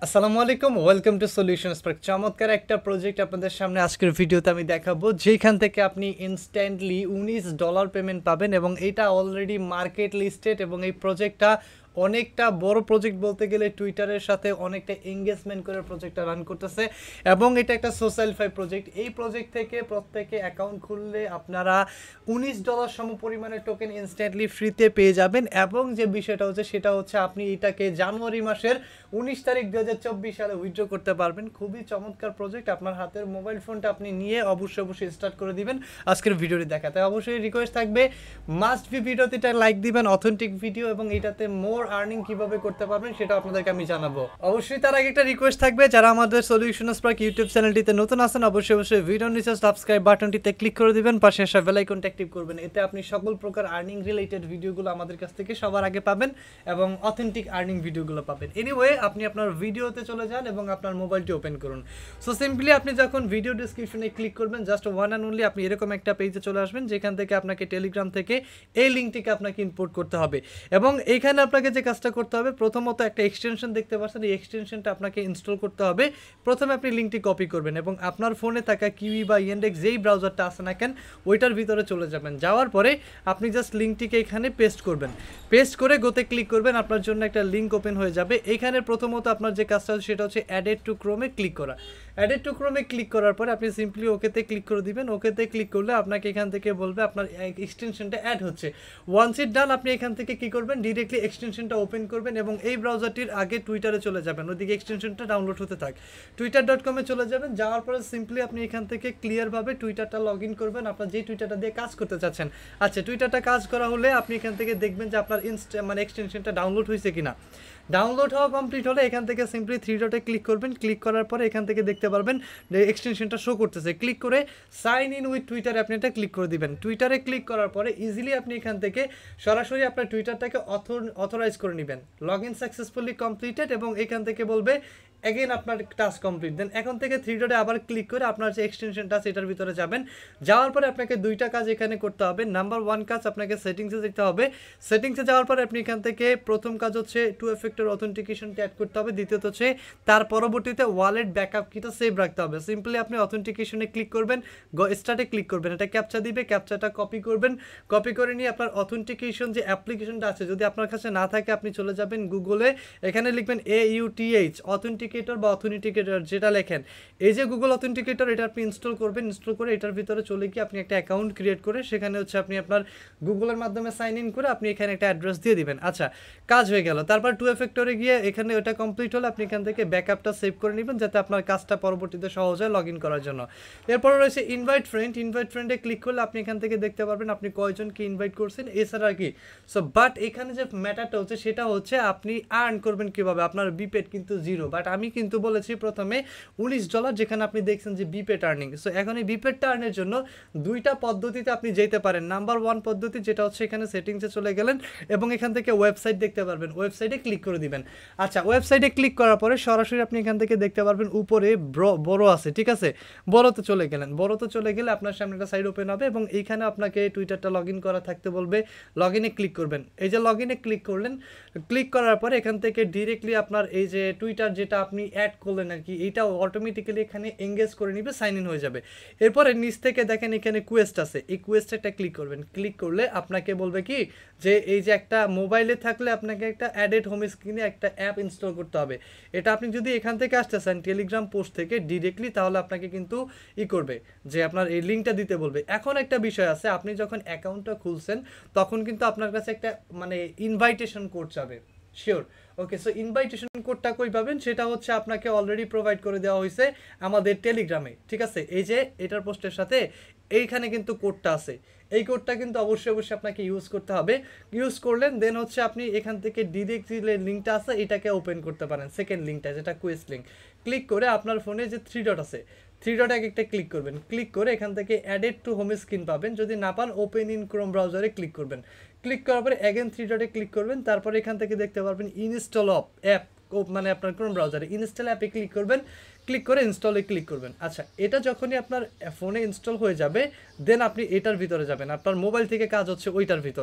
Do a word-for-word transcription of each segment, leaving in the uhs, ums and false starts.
আসসালামু আলাইকুম, welcome to solutions park. চমৎকার একটা প্রজেক্ট আপনাদের সামনে আজকের ভিডিওতে আমি দেখাবো, যেখান থেকে আপনি ইনস্ট্যান্টলি উনিশ ডলার পেমেন্ট পাবেন এবং এটা অলরেডি মার্কেট লিস্টেড এবং এই প্রজেক্টটা অনেকটা বড় প্রজেক্ট বলতে গেলে টুইটারের সাথে অনেকটা এঙ্গেজমেন্ট করে প্রজেক্টটা রান করতেছে এবং এটা একটা সোশ্যালিফাই প্রজেক্ট। এই প্রজেক্ট থেকে প্রত্যেকে অ্যাকাউন্ট খুললে আপনারা উনিশ ডলার সম পরিমাণের টোকেন ইনস্ট্যান্টলি ফ্রিতে পেয়ে যাবেন এবং যে বিষয়টা হচ্ছে সেটা হচ্ছে আপনি এটাকে জানুয়ারি মাসের উনিশ তারিখ দু হাজার চব্বিশ সালে উইথড্র করতে পারবেন। খুবই চমৎকার প্রজেক্ট। আপনার হাতের মোবাইল ফোনটা আপনি নিয়ে অবশ্যই অবশ্যই স্টার্ট করে দিবেন আজকের ভিডিওটি দেখাতে। অবশ্যই রিকোয়েস্ট থাকবে মাস্ট বি ভিডিওতে এটা লাইক দিবেন, অথেন্টিক ভিডিও, এবং এটাতে মোর আর্নিং কিভাবে করতে পারবেন সেটা আপনাদেরকে আমি জানাবো। অবশ্যই তার আগে একটা রিকোয়েস্ট থাকবে, যারা আমাদের সলিউশনস পার্ক ইউটিউব চ্যানেলটিতে নতুন আছেন অবশ্যই অবশ্যই ভিডিওর নিচে সাবস্ক্রাইব বাটনটিতে ক্লিক করে দিবেন, পাশে আসা বেল আইকনটা অ্যাক্টিভ করবেন। এতে আপনি সকল প্রকার আর্নিং রিলেটেড ভিডিওগুলো আমাদের কাছ থেকে সবার আগে পাবেন এবং অথেন্টিক আর্নিং ভিডিওগুলো পাবেন। এনিওয়ে, আপনি আপনার ভিডিওতে চলে যান এবং আপনার মোবাইলটি ওপেন করুন। সো সিম্পলি আপনি যখন ভিডিও ডিসক্রিপশনে ক্লিক করবেন, জাস্ট ওয়ান অ্যান্ড অনলি আপনি এরকম একটা পেজে চলে আসবেন, যেখান থেকে আপনাকে টেলিগ্রাম থেকে এই লিঙ্কটিকে আপনাকে ইম্পোর্ট করতে হবে এবং এইখানে আপনাকে যে কাজটা করতে হবে, প্রথমত একটা এক্সটেনশন দেখতে পাচ্ছেন, এই এক্সটেনশনটা আপনাকে ইনস্টল করতে হবে। প্রথমে আপনি লিঙ্কটি কপি করবেন এবং আপনার ফোনে থাকা কিউই বা ইয়েন্ডেক্স যেই ব্রাউজারটা আছে না কেন ওইটার ভিতরে চলে যাবেন। যাওয়ার পরে আপনি জাস্ট লিঙ্কটিকে এখানে পেস্ট করবেন। পেস্ট করে গোতে ক্লিক করবেন, আপনার জন্য একটা লিঙ্ক ওপেন হয়ে যাবে। এখানে প্রথমত আপনার যে কাজটা সেটা হচ্ছে অ্যাডেড টু ক্রোমে ক্লিক করা। অ্যাডেড টু ক্রোমে ক্লিক করার পরে আপনি সিম্পলি ওকেতে ক্লিক করে দিবেন। ওকেতে ক্লিক করলে আপনাকে এখান থেকে বলবে আপনার এক্সটেনশনটা অ্যাড হচ্ছে। ওয়ান্স ইট ডান, আপনি এখান থেকে কী করবেন, ডিরেক্টলি এক্সটেনশনটা ওপেন করবেন এবং এই ব্রাউজারটির আগে টুইটারে চলে যাবেন। ওদিকে এক্সটেনশনটা ডাউনলোড হতে থাক, টুইটার ডট কমে চলে যাবেন। যাওয়ার পরে সিম্পলি আপনি এখান থেকে ক্লিয়ারভাবে টুইটারটা লগ ইন করবেন, আপনার যে টুইটারটা দিয়ে কাজ করতে চাচ্ছেন। আচ্ছা, টুইটারটা কাজ করা হলে আপনি এখান থেকে দেখবেন যে আপনার ইনস্টা মানে এক্সটেনশনটা ডাউনলোড হয়েছে কিনা। ডাউনলোড হওয়া কমপ্লিট হলে এখান থেকে সিম্পলি থ্রি ডটে ক্লিক করবেন। ক্লিক করার পরে এখান থেকে দেখতে পারবেন এক্সটেনশনটা শো করতেছে। ক্লিক করে সাইন ইন উইথ টুইটারে আপনি এটা ক্লিক করে দিবেন। টুইটারে ক্লিক করার পরে ইজিলি আপনি এখান থেকে সরাসরি আপনার টুইটারটাকে অথরাইজ করে নেবেন। লগ ইন সাকসেসফুলি কমপ্লিটেড এবং এখান থেকে বলবে অ্যাগেন আপনার টাস্ক কমপ্লিট। দেন এখন থেকে থ্রি ডটে আবার ক্লিক করে আপনার যে এক্সটেনশনটা সেটার ভিতরে যাবেন। যাওয়ার পরে আপনাকে দুইটা কাজ এখানে করতে হবে। নাম্বার ওয়ান কাজ, আপনাকে সেটিংসে যেতে হবে। সেটিংসে যাওয়ার পরে আপনি এখান থেকে প্রথম কাজ হচ্ছে টু এফেক্টর অথেন্টিকেশনটা অ্যাড করতে হবে। দ্বিতীয়ত হচ্ছে তার পরবর্তীতে ওয়ালেট ব্যাকআপ কিটা সেভ রাখতে হবে। সিম্পলি আপনি অথেন্টিকেশনে ক্লিক করবেন, স্টার্টে ক্লিক করবেন, এটা ক্যাপচা দিবে, ক্যাপচাটা কপি করবেন। কপি করে নিয়ে আপনার অথেন্টিকেশন যে অ্যাপ্লিকেশনটা আছে যদি আপনার কাছে না থাকে আপনি চলে যাবেন গুগলে, এখানে লিখবেন A U T H authentication বা অথেন্টিকেটর যেটা লেখেন, এই যে গুগল অথেন্টিকেটর, এটা আপনি ইনস্টল করবেন। ইনস্টল করে এটার ভিতরে চলে গিয়ে আপনি একটা অ্যাকাউন্ট ক্রিয়েট করে সেখানে হচ্ছে আপনি আপনার গুগলের মাধ্যমে সাইন ইন করে আপনি এখানে একটা অ্যাড্রেস দিয়ে দিবেন। আচ্ছা, কাজ হয়ে গেল। তারপর টু এফেক্টরে গিয়ে এখানে ওটা কমপ্লিট হলে আপনি এখান থেকে ব্যাকআপটা সেভ করে নেবেন যাতে আপনার কাজটা পরবর্তীতে সহজ হয় লগ ইন করার জন্য। এরপর রয়েছে ইনভাইট ফ্রেন্ড। ইনভাইট ফ্রেন্ডে ক্লিক করলে আপনি এখান থেকে দেখতে পারবেন আপনি কয়জনকে ইনভাইট করছেন, এছাড়া কি। সো বাট এখানে যে ম্যাটারটা হচ্ছে সেটা হচ্ছে আপনি আর্ন করবেন কিভাবে, আপনার বিপেড কিন্তু জিরো। বাট আমি কিন্তু বলেছি প্রথমে উনিশ ডলার, যেখানে আপনি দেখছেন যে বিপেড আর্নিং। সো এখন এই বিপেডটা আর্নের জন্য দুইটা পদ্ধতিতে আপনি যেতে পারেন। নাম্বার ওয়ান পদ্ধতি যেটা হচ্ছে এখানে সেটিংসে চলে গেলেন এবং এখান থেকে ওয়েবসাইট দেখতে পারবেন, ওয়েবসাইটে ক্লিক করে দিবেন। আচ্ছা, ওয়েবসাইটে ক্লিক করার পরে সরাসরি আপনি এখান থেকে দেখতে পারবেন উপরে বড় আছে, ঠিক আছে, বড়তে চলে গেলেন। বড়তে চলে গেলে আপনার সামনে একটা সাইড ওপেন হবে এবং এইখানে আপনাকে টুইটারটা লগ ইন করা থাকতে বলবে, লগ ইনে ক্লিক করবেন। এই যে লগ ইনে ক্লিক করলেন, ক্লিক করার পরে এখান থেকে ডিরেক্টলি আপনার এই যে টুইটার যেটা আপনি অ্যাড করলেন আর কি, এইটা অটোমেটিক্যালি এখানে এঙ্গেজ করে নিবে, সাইন ইন হয়ে যাবে। এরপরে নিচ থেকে দেখেন এখানে কোয়েস্ট আছে, এই কোয়েস্টে একটা ক্লিক করবেন। ক্লিক করলে আপনাকে বলবে কি যে এই যে একটা মোবাইলে থাকলে আপনাকে একটা অ্যাডেড হোম স্ক্রিনে একটা অ্যাপ ইনস্টল করতে হবে। এটা আপনি যদি এখান থেকে আসতে চান টেলিগ্রাম পোস্ট থেকে ডিরেক্টলি, তাহলে আপনাকে কিন্তু ই করবে যে আপনার এই লিঙ্কটা দিতে বলবে। এখন একটা বিষয় আছে, আপনি যখন অ্যাকাউন্টটা খুলছেন তখন কিন্তু আপনার কাছে একটা মানে ইনভাইটেশন কোড যাবে, শিওর। ওকে, সো ইনভাইটেশন কোডটা কই পাবেন সেটা হচ্ছে আপনাকে অলরেডি প্রোভাইড করে দেওয়া হয়েছে আমাদের টেলিগ্রামে, ঠিক আছে। এই যে এটার পোস্টের সাথে এইখানে কিন্তু কোডটা আছে, এই কোডটা কিন্তু অবশ্যই অবশ্যই আপনাকে ইউজ করতে হবে। ইউজ করলেন দেন হচ্ছে আপনি এখান থেকে ডিরেক্ট যে লিঙ্কটা আছে এটাকে ওপেন করতে পারেন, সেকেন্ড লিঙ্কটা যেটা কোয়েস্ট লিঙ্ক। ক্লিক করে আপনার ফোনে যে থ্রি ডট আছে, থ্রি ডট এক একটা ক্লিক করবেন। ক্লিক করে এখান থেকে অ্যাডেড টু হোম স্ক্রিন পাবেন, যদি না পান ওপেন ইন ক্রোম ব্রাউজারে ক্লিক করবেন। ক্লিক করার পরে অ্যাগেন থ্রি ডটে ক্লিক করবেন। তারপরে এখান থেকে দেখতে পারবেন ইনস্টল অফ অ্যাপ, মানে আপনার ক্রোম ব্রাউজারে ইনস্টল অ্যাপে ক্লিক করবেন। ক্লিক করে ইনস্টলে ক্লিক করবেন। আচ্ছা, এটা যখনই আপনার ফোনে ইনস্টল হয়ে যাবে দেন আপনি এটার ভিতরে যাবেন, আপনার মোবাইল থেকে কাজ হচ্ছে ওইটার ভিতরে।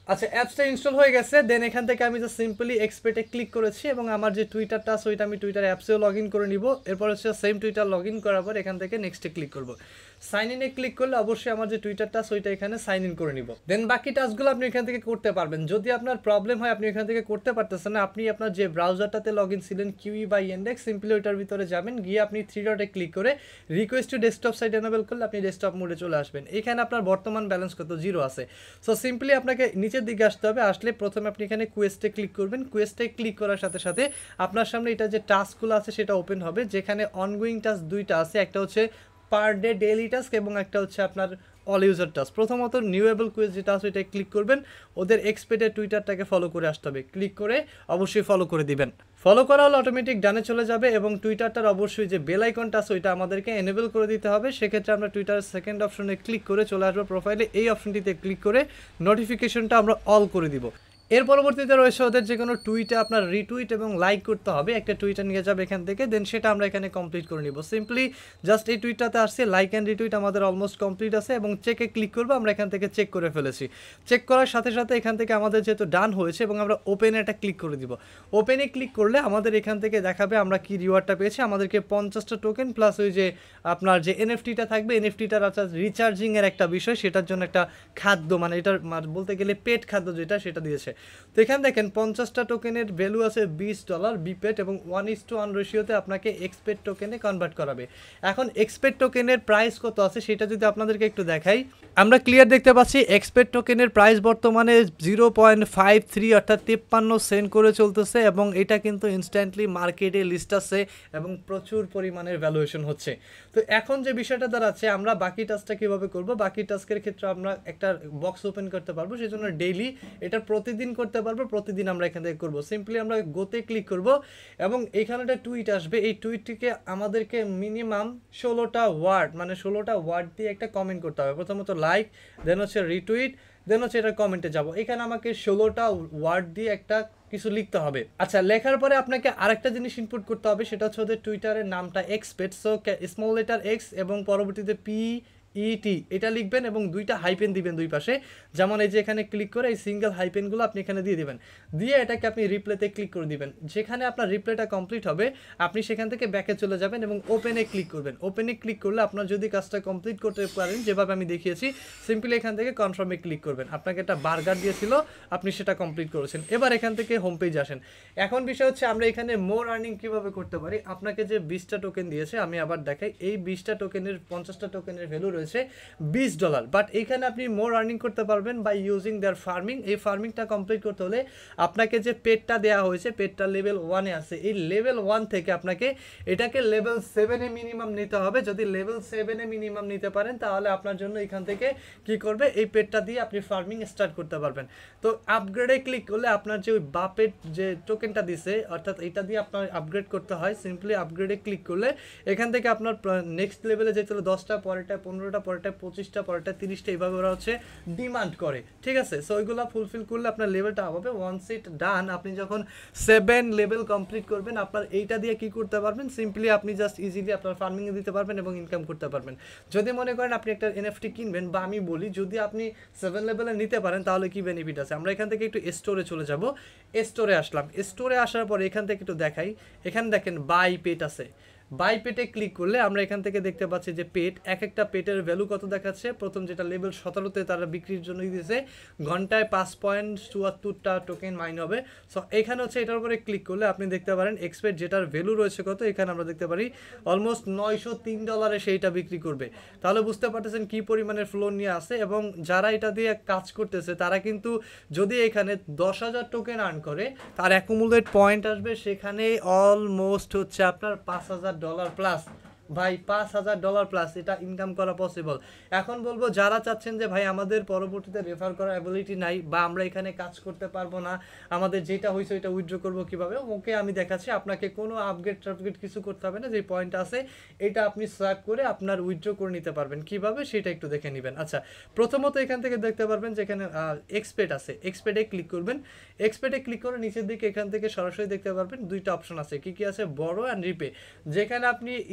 আচ্ছা অ্যাপসটা ইনস্টল হয়ে গেছে, দেন এখান থেকে আমি জাস্ট সিম্পলি এক্সপেটে ক্লিক করেছি এবং আমার যে টুইটারটা আছে ওইটা আমি টুইটার অ্যাপসেও লগ ইন করে নিব। এরপর হচ্ছে সেম টুইটার লগ ইন করার পর এখান থেকে নেক্সটে ক্লিক করব। সাইন ইনে ক্লিক করলে অবশ্যই আমার যে টুইটারটা আছে ওইটা এখানে সাইন ইন করে নিব। দেন বাকি টাস্কগুলো আপনি এখান থেকে করতে পারবেন। যদি আপনার প্রবলেম হয় আপনি এখান থেকে করতে পারতেছেন না, আপনি আপনার যে ব্রাউজারটাতে লগ ইন ছিলেন কিউই বা ইন্ডেক্স, সিম্পলি ওইটার ভিতরে যাবেন, গিয়ে আপনি থ্রি ডটে ক্লিক করে request to desktop site enable করলে আপনি ডেস্কটপ মোডে চলে আসবেন। এখানে আপনার বর্তমান ব্যালেন্স কত, জিরো আছে। সো সিম্পলি আপনাকে নিচের দিকে আসতে হবে, আসলে প্রথমে আপনি এখানে কোয়েস্টে ক্লিক করবেন। কোয়েস্টে ক্লিক করার সাথে সাথে আপনার সামনে এটা যে টাস্কগুলো আছে সেটা ওপেন হবে, যেখানে অনগোয়িং টাস্ক দুইটা আছে, একটা হচ্ছে পার ডে ডেইলি টাস্ক এবং একটা হচ্ছে আপনার অল ইউজার টাস্ক। প্রথমত নিউয়েবল কুইজ যেটা আছে ওইটাই ক্লিক করবেন, ওদের এক্সপেটের টুইটারটাকে ফলো করে আসতে হবে, ক্লিক করে অবশ্যই ফলো করে দিবেন। ফলো করা হলে অটোমেটিক ডানে চলে যাবে এবং টুইটারটার অবশ্যই যে বেল আইকনটা আছে ওইটা আমাদেরকে এনেবল করে দিতে হবে। সেক্ষেত্রে আমরা টুইটার সেকেন্ড অপশনে ক্লিক করে চলে আসবো প্রোফাইলে, এই অপশনটিতে ক্লিক করে নোটিফিকেশনটা আমরা অল করে দিব। এর পরবর্তীতে রয়েছে ওদের যে কোনো টুইটে আপনার রিটুইট এবং লাইক করতে হবে, একটা টুইটার নিয়ে যাবে এখান থেকে, দেন সেটা আমরা এখানে কমপ্লিট করে নিব। সিম্পলি জাস্ট এই টুইটটাতে আসছে লাইক অ্যান্ড রিটুইট আমাদের অলমোস্ট কমপ্লিট আছে এবং চেকে ক্লিক করবো, আমরা এখান থেকে চেক করে ফেলেছি। চেক করার সাথে সাথে এখান থেকে আমাদের যেহেতু ডান হয়েছে এবং আমরা ওপেনে একটা ক্লিক করে দিব। ওপেনে ক্লিক করলে আমাদের এখান থেকে দেখাবে আমরা কি রিওয়ার্ডটা পেয়েছি, আমাদেরকে পঞ্চাশটা টোকেন প্লাস ওই যে আপনার যে এনএফটিটা থাকবে, এনএফটিটার আচ্ছা রিচার্জিংয়ের একটা বিষয়, সেটার জন্য একটা খাদ্য, মানে এটার বলতে গেলে পেট খাদ্য যেটা, সেটা দিয়েছে। তো এখানে দেখেন পঞ্চাশটা টোকেনের ভ্যালু আছে বিশ ডলার বিপেট এবং ওয়ান ইস টু ওয়ান রেশিওতে আপনাকে এক্সপেট টোকেনে কনভার্ট করাবে। এখন এক্সপেট টোকেনের প্রাইস কত আছে সেটা যদি আপনাদেরকে একটু দেখাই, আমরা ক্লিয়ার দেখতে পাচ্ছি এক্সপেট টোকেনের প্রাইস বর্তমানে জিরো পয়েন্ট ফাইভ থ্রি অর্থাৎ তিপ্পান্ন সেন্ট করে চলতেছে এবং এটা কিন্তু ইনস্ট্যান্টলি মার্কেটে লিস্ট আছে এবং প্রচুর পরিমাণের ভ্যালুয়েশন হচ্ছে। তো এখন যে বিষয়টা দাঁড়াচ্ছে আমরা বাকি টাস্কটা কীভাবে করব, বাকি টাস্কের ক্ষেত্রে আমরা একটা বক্স ওপেন করতে পারবো, সেই জন্য ডেইলি এটা প্রতিদিন করতে পারবো, প্রতিদিন আমরা এখান থেকে করবো। সিম্পলি আমরা গোতে ক্লিক করব এবং এখানে একটা টুইট আসবে, এই টুইটটিকে আমাদেরকে মিনিমাম ষোলোটা ওয়ার্ড মানে ষোলোটা ওয়ার্ড দিয়ে একটা কমেন্ট করতে হবে। প্রথমত লাইক, দেন হচ্ছে রিটুইট, দেন হচ্ছে এটা কমেন্টে যাব। এখানে আমাকে ষোলোটা ওয়ার্ড দিয়ে একটা কিছু লিখতে হবে। আচ্ছা লেখার পরে আপনাকে আরেকটা জিনিস ইনপুট করতে হবে, সেটা হচ্ছে ওদের টুইটারের নামটা xPet, so small letter X এবং পরবর্তীতে পি ইটি এটা লিখবেন এবং দুইটা হাইপেন দিবেন দুই পাশে, যেমন এই যে এখানে ক্লিক করে এই সিঙ্গেল হাইপেনগুলো আপনি এখানে দিয়ে দিবেন, দিয়ে এটাকে আপনি রিপ্লেতে ক্লিক করে দিবেন। যেখানে আপনার রিপ্লেটা কমপ্লিট হবে আপনি সেখান থেকে ব্যাকে চলে যাবেন এবং ওপেনে ক্লিক করবেন। ওপেনে ক্লিক করলে আপনার যদি কাজটা কমপ্লিট করতে পারেন যেভাবে আমি দেখিয়েছি, সিম্পলি এখান থেকে কনফার্মে ক্লিক করবেন। আপনাকে একটা বার্গার দিয়েছিল, আপনি সেটা কমপ্লিট করেছেন। এবার এখান থেকে হোম পেজ আসেন। এখন বিষয় হচ্ছে আমরা এখানে মোর আর্নিং কীভাবে করতে পারি। আপনাকে যে বিশটা টোকেন দিয়েছে, আমি আবার দেখাই, এই বিশটা টোকেনের পঞ্চাশটা টোকেনের ভ্যালু রয়েছে বিশ ডলার, বাট এখানে আপনি মোর আর্নিং করতে পারবেন বাই ইউজিং দেয়ার ফার্মিং। এই ফার্মিংটা কমপ্লিট করতে হলে আপনাকে যে পেটটা দেওয়া হয়েছে, পেটটা লেভেল ওয়ানে আছে, এই লেভেল ওয়ান থেকে আপনাকে এটাকে লেভেল সেভেনে মিনিমাম নিতে হবে। যদি লেভেল সেভেনে মিনিমাম নিতে পারেন তাহলে আপনার জন্য এখান থেকে কি করবে, এই পেটটা দিয়ে আপনি ফার্মিং স্টার্ট করতে পারবেন। তো আপগ্রেডে ক্লিক করলে আপনার যে ওই বাপের যে টোকেনটা দিছে, অর্থাৎ এটা দিয়ে আপনার আপগ্রেড করতে হয়। সিম্পলি আপগ্রেডে ক্লিক করলে এখান থেকে আপনার নেক্সট লেভেলে যেতে হলে দশটা, পরেরটা পনেরোটা, পরেরটা পঁচিশটা, পরেরটা তিরিশটা, এইভাবে ওরা হচ্ছে ডিমান্ড করে, ঠিক আছে। সো ওইগুলো ফুলফিল করলে আপনার লেভেলটা হবে ওয়ান সিট ডান। আপনি যখন সেভেন লেভেল কমপ্লিট করবেন আপনার এইটা দিয়ে কি করতে পারবেন, সিম্পলি আপনি জাস্ট ইজিলি আপনার ফার্মিংয়ে দিতে পারবেন এবং ইনকাম করতে পারবেন। যদি মনে করেন আপনি একটা এনএফটি কিনবেন, বা আমি বলি যদি আপনি সেভেন লেভেলে নিতে পারেন তাহলে কি বেনিফিট আছে। আমরা এখান থেকে একটু স্টোরে চলে যাব, স্টোরে আসলাম। স্টোরে আসার পর এখান থেকে একটু দেখাই, এখানে দেখেন বাই পেট আছে, বাই পেটে ক্লিক করলে আমরা এখান থেকে দেখতে পাচ্ছি যে পেট, এক একটা পেটের ভ্যালু কত দেখাচ্ছে। প্রথম যেটা লেভেল সতেরোতে তারা বিক্রির জন্য দিয়েছে, ঘন্টায় পাঁচ পয়েন্ট চুয়াত্তরটা টোকেন মাইন হবে। সো এখানে হচ্ছে এটার উপরে ক্লিক করলে আপনি দেখতে পারেন এক্সপেক্ট যেটার ভ্যালু রয়েছে কত, এখানে আমরা দেখতে পারি অলমোস্ট নয়শো তিন ডলারে সেইটা বিক্রি করবে। তাহলে বুঝতে পারতেছেন কী পরিমাণের ফ্লো নিয়ে আসে। এবং যারা এটা দিয়ে কাজ করতেছে তারা কিন্তু যদি এখানে দশ হাজার টোকেন আর্ন করে, তার অ্যাকুমুলেট পয়েন্ট আসবে সেখানে অলমোস্ট হচ্ছে আপনার পাঁচ হাজার ডলার প্লাস। ভাই পাঁচ হাজার ডলার প্লাস এটা ইনকাম করা পসিবল। এখন বলবো যারা চাচ্ছেন যে ভাই আমাদের পরবর্তীতে রেফার করার অ্যাবিলিটি নাই, বা আমরা এখানে কাজ করতে পারবো না, আমাদের যেটা হয়েছে ওইটা উইথড্র করবো কীভাবে, ওকে আমি দেখাচ্ছি। আপনাকে কোনো আপগ্রেড টাপগ্রেড কিছু করতে হবে না, যে পয়েন্ট আছে এটা আপনি সোয়াইপ করে আপনার উইথড্র করে নিতে পারবেন। কীভাবে সেটা একটু দেখে নেবেন। আচ্ছা প্রথমত এখান থেকে দেখতে পারবেন যে এখানে এক্সপেট আছে, এক্সপেটে ক্লিক করবেন। এক্সপেটে ক্লিক করে নিচের দিকে এখান থেকে সরাসরি দেখতে পারবেন দুইটা অপশন আছে, কী কী আছে, বড় অ্যান্ড রিপে। যেখানে আপনি ইথেরিয়াম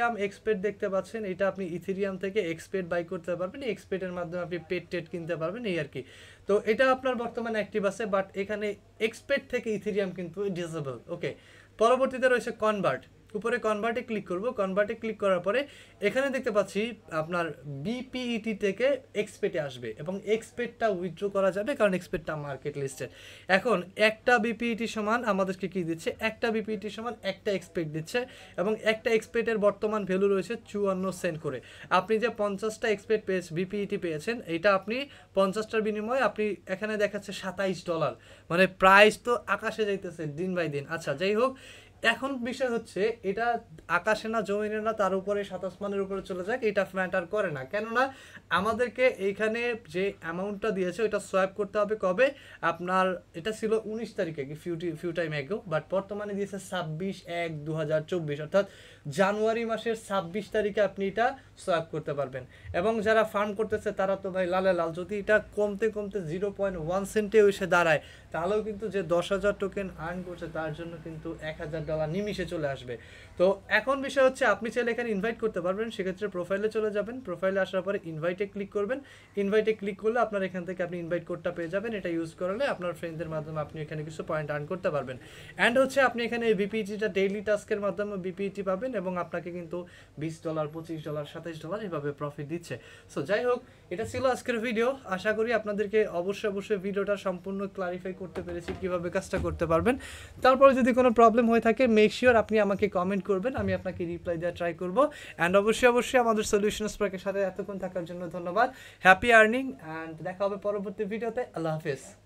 ইথেরিয়াম xPET দেখতে পাচ্ছেন, এটা আপনি ইথেরিয়াম থেকে xPET বাই করতে পারবেন, এই xPET এর মাধ্যমে আপনি পেট টেট কিনতে পারবেন এই আর কি। তো এটা আপনার বর্তমানে অ্যাক্টিভ আছে, বাট এখানে xPET থেকে ইথেরিয়াম কিন্তু ডিসেবল। ওকে, পরবর্তীতে রয়েছে কনভার্ট। উপরে কনভার্টে ক্লিক করব, কনভার্টে ক্লিক করার পরে এখানে দেখতে পাচ্ছি আপনার বিপিইটি থেকে xPET-এ আসবে এবং xPET-টা উইথড্র করা যাবে কারণ xPET-টা মার্কেট লিস্টেড। এখন একটা বিপিইটি সমান আমাদেরকে কি দিচ্ছে, একটা বিপিইটি সমান একটা xPET দিচ্ছে এবং একটা xPET-এর বর্তমান ভ্যালু রয়েছে চুয়ান্ন সেন্ট করে। আপনি যে পঞ্চাশটা xPET পেয়েছেন, বিপিইটি পেয়েছেন, এটা আপনি পঞ্চাশটার বিনিময়ে আপনি এখানে দেখাচ্ছে সাতাইশ ডলার, মানে প্রাইস তো আকাশে যাইতেছে দিন বাই দিন। আচ্ছা যাই হোক, এখন বিষয় হচ্ছে এটা আকাশে না জমিনে না তার উপরে সাত আসমানের উপরে চলে যাক, এটা ম্যাটার করে না, কেননা আমাদেরকে এইখানে যে অ্যামাউন্টটা দিয়েছে ওইটা সোয়াইপ করতে হবে কবে, আপনার এটা ছিল উনিশ তারিখে few few time ago, but বর্তমানে দিয়েছে ছাব্বিশ এক দু হাজার চব্বিশ, অর্থাৎ জানুয়ারি মাসের ছাব্বিশ তারিখে আপনি এটা সোয়াইপ করতে পারবেন। এবং যারা ফার্ম করতেছে তারা তো ভাই লালে লাল, যদি এটা কমতে কমতে জিরো পয়েন্ট ওয়ান সেন্টে এসে দাঁড়ায় তাহলেও কিন্তু যে দশ হাজার টোকেন আর্ন করছে তার জন্য কিন্তু এক হাজার ডলার নিমিশে চলে আসবে। তো এখন বিষয় হচ্ছে আপনি চাইলে এখানে ইনভাইট করতে পারবেন, সেক্ষেত্রে প্রোফাইলে চলে যাবেন, প্রোফাইলে আসার পরে ইনভাইটে ক্লিক করবেন, ইনভাইটে ক্লিক করলে আপনার এখান থেকে আপনি ইনভাইট কোডটা পেয়ে যাবেন, এটা ইউজ করলে আপনার ফ্রেন্ডদের মাধ্যমে আপনি এখানে কিছু পয়েন্ট আর্ন করতে পারবেন। অ্যান্ড হচ্ছে আপনি এখানে এই বিপিইটিটা ডেইলি টাস্কের মাধ্যমে বিপিইটি পাবেন এবং আপনাকে কিন্তু বিশ ডলার পঁচিশ ডলার সাতাইশ ডলার এভাবে প্রফিট দিচ্ছে। সো যাই হোক, এটা ছিল আজকের ভিডিও, আশা করি আপনাদেরকে অবশ্যই অবশ্যই ভিডিওটা সম্পূর্ণ ক্লারিফাই করতে পেরেছি কীভাবে কাজটা করতে পারবেন। তারপরে যদি কোনো প্রবলেম হয়ে থাকে মেক শিওর আপনি আমাকে কমেন্ট করবেন, আমি আপনাকে রিপ্লাই দেওয়ার ট্রাই করবো। অ্যান্ড অবশ্যই অবশ্যই আমাদের সলিউশন স্পার্কের সাথে এতক্ষণ থাকার জন্য ধন্যবাদ। হ্যাপি আর্নিং অ্যান্ড দেখা হবে পরবর্তী ভিডিওতে। আল্লাহ হাফেজ।